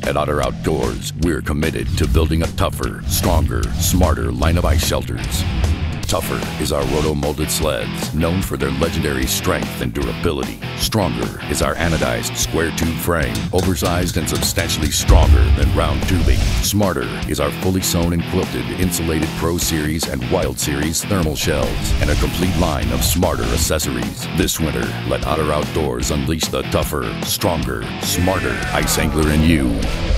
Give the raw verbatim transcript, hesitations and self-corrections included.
At Otter Outdoors, we're committed to building a tougher, stronger, smarter line of ice shelters. Tougher is our roto-molded sleds, known for their legendary strength and durability. Stronger is our anodized square tube frame, oversized and substantially stronger than round tubing. Smarter is our fully sewn and quilted insulated Pro Series and Wild Series thermal shells, and a complete line of smarter accessories. This winter, let Otter Outdoors unleash the tougher, stronger, smarter ice angler in you.